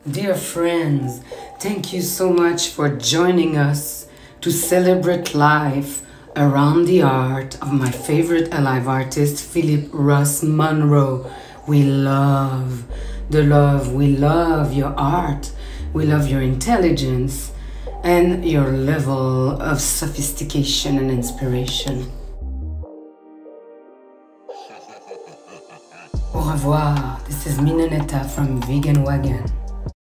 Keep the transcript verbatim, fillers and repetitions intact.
Dear friends, thank you so much for joining us to celebrate life around the art of my favorite alive artist, Philip Ross Munro. We love the love, we love your art, we love your intelligence and your level of sophistication and inspiration. Au revoir, this is Minonetta from Vegan Wagon.